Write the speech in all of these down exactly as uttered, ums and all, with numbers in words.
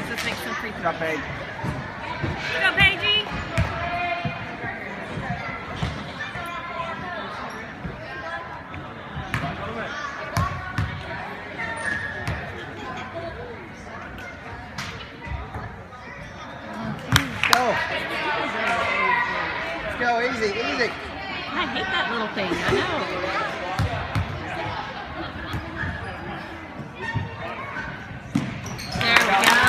Anyways, let's make some free throws. Good job, Paige. Good go, Paigey. Go. Let's go, easy, easy. I hate that little thing, I know. There we go.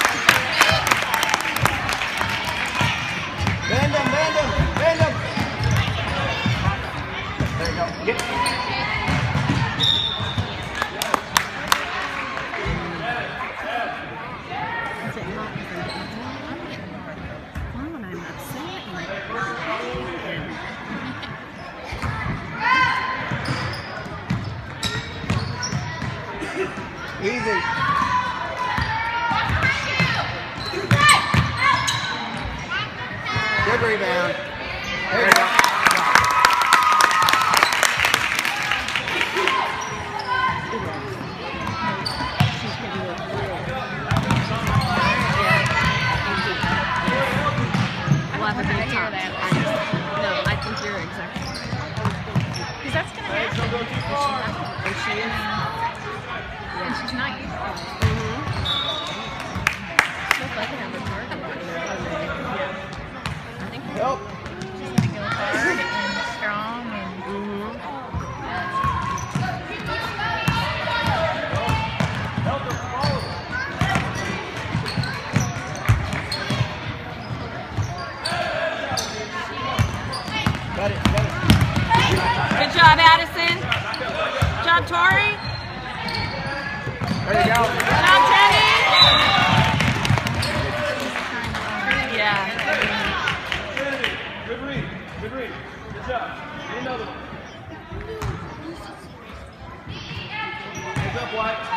Bend them, bend them, bend them. There you go. Get. Is it not even fun when I'm upset? Easy. Good rebound. There you go. We'll have a big top. No, I think you're exactly right. Because that's going to happen. Don't go too far. And she is. Yeah, she's not used to it. Mm-hmm. Looks like I have a target. I think Nope. She's going to go hard and strong and Help her follow. Got it, got it. Good job, Addison. Good job, Tori. There you go. Good job, Teddy. Yeah. Good read. Good read. Good job. Get another one. Hands up, White.